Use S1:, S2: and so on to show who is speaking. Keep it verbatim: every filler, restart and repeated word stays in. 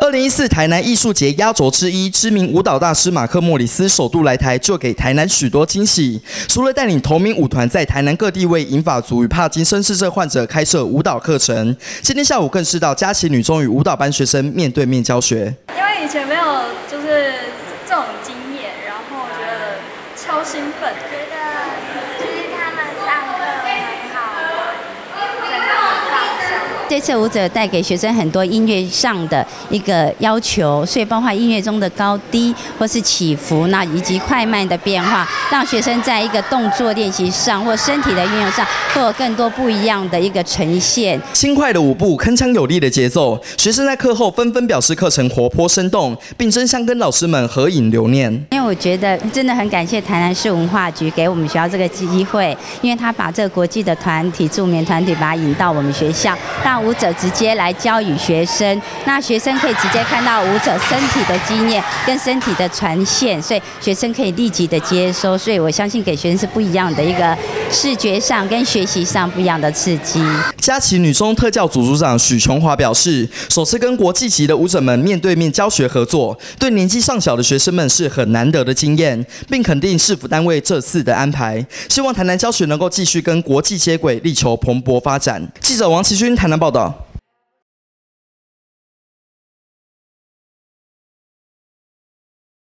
S1: 二零一四台南艺术节压轴之一，知名舞蹈大师马克莫里斯首度来台，就给台南许多惊喜。除了带领同名舞团在台南各地为银发族与帕金森氏症患者开设舞蹈课程，今天下午更是到佳琪女中与舞蹈班学生面对面教学。
S2: 因为以前没有就是这种经验，然后觉得超兴奋。
S3: 觉得就是他们上课很好玩，整个很放松。
S4: 这次舞者带给学生很多音乐上的一个要求，所以包括音乐中的高低或是起伏，那以及快慢的变化，让学生在一个动作练习上或身体的运用上，会有更多不一样的一个呈现。
S1: 轻快的舞步，铿锵有力的节奏，学生在课后纷纷表示课程活泼生动，并争相跟老师们合影留念。
S4: 因为我觉得真的很感谢台南市文化局给我们学校这个机会，因为他把这个国际的团体、驻缅团体把它引到我们学校，让舞者直接来教予学生，那学生可以直接看到舞者身体的经验跟身体的传现，所以学生可以立即的接收，所以我相信给学生是不一样的一个视觉上跟学习上不一样的刺激。
S1: 佳琪女中特教组组长许琼华表示，首次跟国际级的舞者们面对面教学合作，对年纪尚小的学生们是很难得的经验，并肯定市府单位这次的安排，希望台南教学能够继续跟国际接轨，力求蓬勃发展。记者王奇勋台南报道。